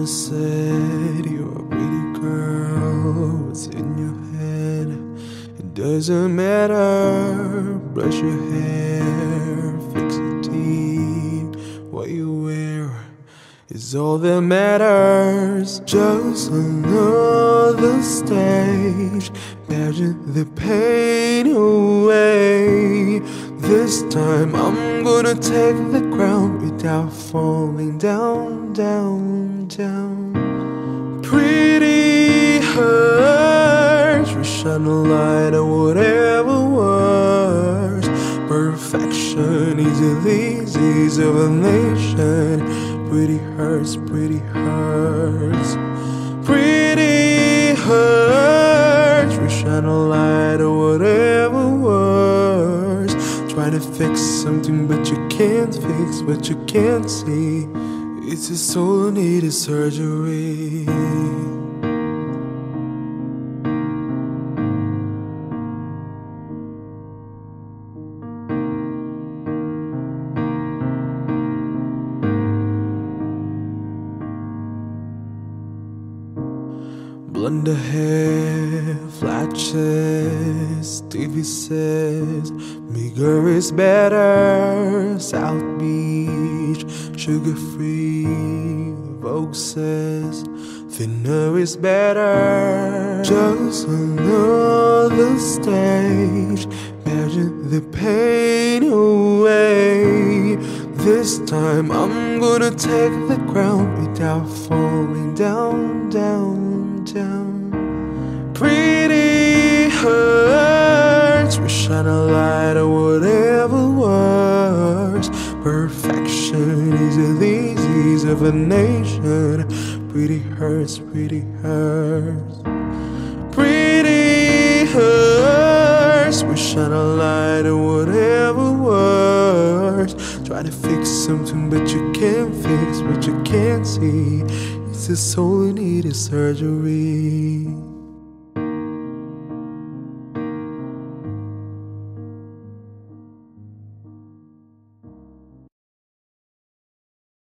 Mama said you're a pretty girl. What's in your head? It doesn't matter. Brush your hair, fix your teeth. What you wear is all that matters. Just another stage, imagine the pain away. This time I'm gonna take the crown without falling down, down, down. Pretty hurts, we shine a light on whatever works. Perfection is the disease of a nation. Pretty hurts, pretty hurts. Pretty hurts, we shine a light on whatever works. Trying to fix something but you can't fix what you can't see. It's a soul needed surgery. Blonde hair, flat chest, TV says meager is better. South Beach, sugar-free, Vogue says thinner is better. Just another stage, imagine the pain away. This time I'm gonna take the crown without falling down, down, down. Pretty hurts, we shine a light on whatever works. Perfection is a disease of a nation. Pretty hurts, pretty hurts. Pretty hurts, we shine a light on whatever works. Try to fix something but you can't fix what you can't see. It's a soul in need of surgery.